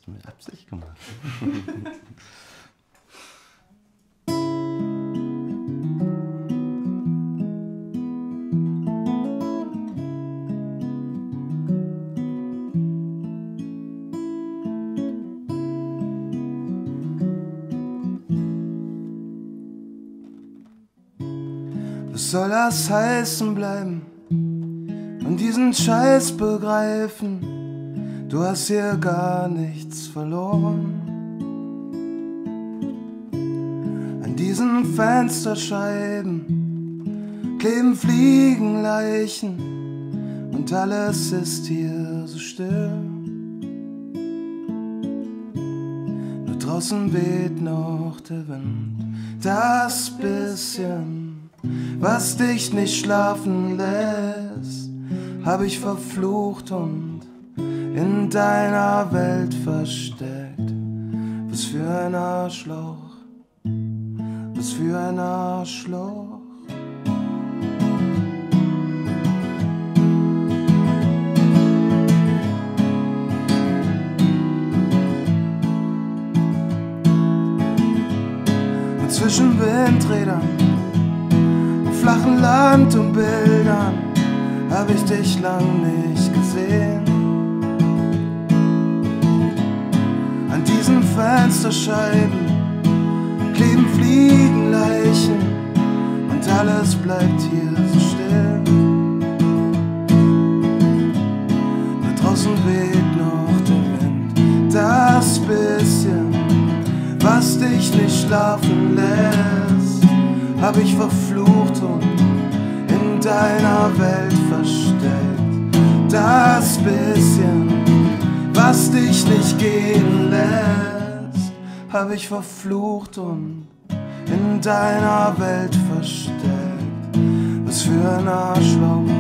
du mit Absicht gemacht. Was soll das heißen bleiben und diesen Scheiß begreifen? Du hast hier gar nichts verloren. An diesen Fensterscheiben kleben Fliegenleichen und alles ist hier so still. Nur draußen weht noch der Wind, das bisschen, was dich nicht schlafen lässt, hab ich verflucht und in deiner Welt versteckt. Was für ein Arschloch, was für ein Arschloch. Und zwischen Windrädern, flachen Land und Bildern hab ich dich lang nicht gesehen. An diesen Fensterscheiben kleben Fliegenleichen und alles bleibt hier so still. Da draußen weht noch der Wind, das bisschen, was dich nicht schlafen lässt, hab ich verflucht und in deiner Welt versteckt. Das bisschen, was dich nicht gehen lässt, hab ich verflucht und in deiner Welt versteckt. Was für ein Arschloch,